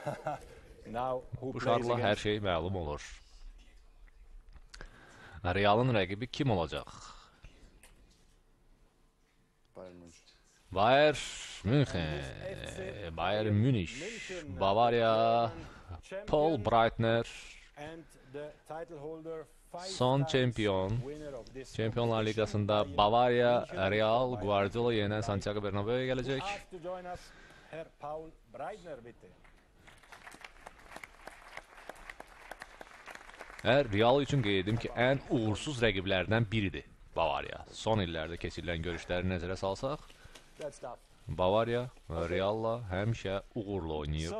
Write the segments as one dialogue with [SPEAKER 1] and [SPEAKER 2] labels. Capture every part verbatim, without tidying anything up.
[SPEAKER 1] Bu şartla hər şey məlum olur. Real'ın rəqibi kim olacaq? Bayern München, Bayern Münih, Bavaria, Paul Breitner, son çempion. Çempionlar Ligasında Bavaria, Real, Guardiola yenən Santiago Bernabeu'ya gələcək. Hər Real üçün qeyd edim ki, ən uğursuz rəqiblərdən biridir Bavaria. Son illərdə keçirilən görüşləri nəzərə salsaq, Bavaria Real'la həmişə uğurlu oynayıb.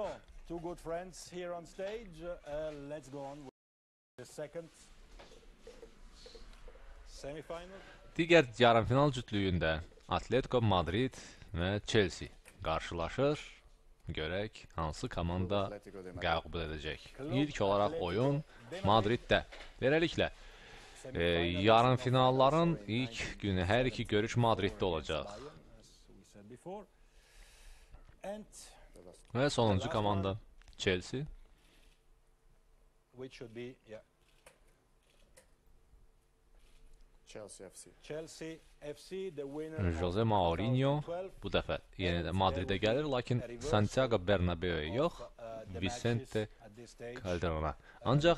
[SPEAKER 1] Digər yarımfinal cütlüyündə Atletico Madrid və Chelsea qarşılaşır. Görək, hansı komanda qəbul edəcək. İlk olaraq oyun Madriddə. Beləliklə, e, yarımfinalların ilk günü hər iki görüş Madriddə olacaq. Və sonuncu komanda Chelsea. Jose Mourinho bu dəfə yenə də Madridə gəlir, lakin Santiago Bernabeu'ya yox, Vicente Calderon'a. Ancaq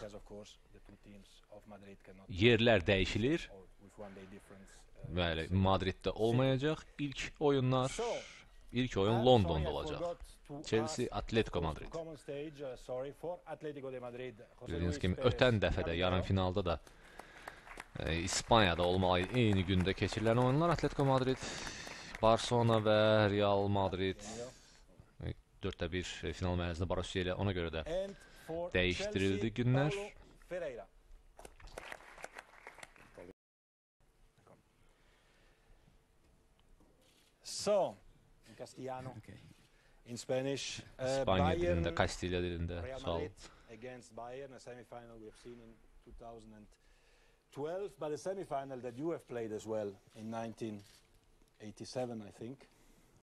[SPEAKER 1] yerlər dəyişilir. Bəli, Madriddə olmayacaq. İlk oyunlar, ilk oyun Londonda olacaq. Chelsea, Atletico Madrid. Bildiyiniz kimi, ötən dəfədə, yarım finalda da e, İspaniyada olmalı eyni gündə keçirilən oyunlar. Atletico Madrid, Barcelona və Real Madrid e, dörddə bir final mərhələsində Borussia ilə, ona görə də dəyişdirildi günlər.
[SPEAKER 2] So, in castellano, okay. In Spanish, uh,
[SPEAKER 1] İspanya dilində, Kastilya dilində.
[SPEAKER 2] Real Madrid against Bayern, a semi-final we have seen in two thousand twelve, but a semi-final that you have played as well in nineteen eighty-seven, I think.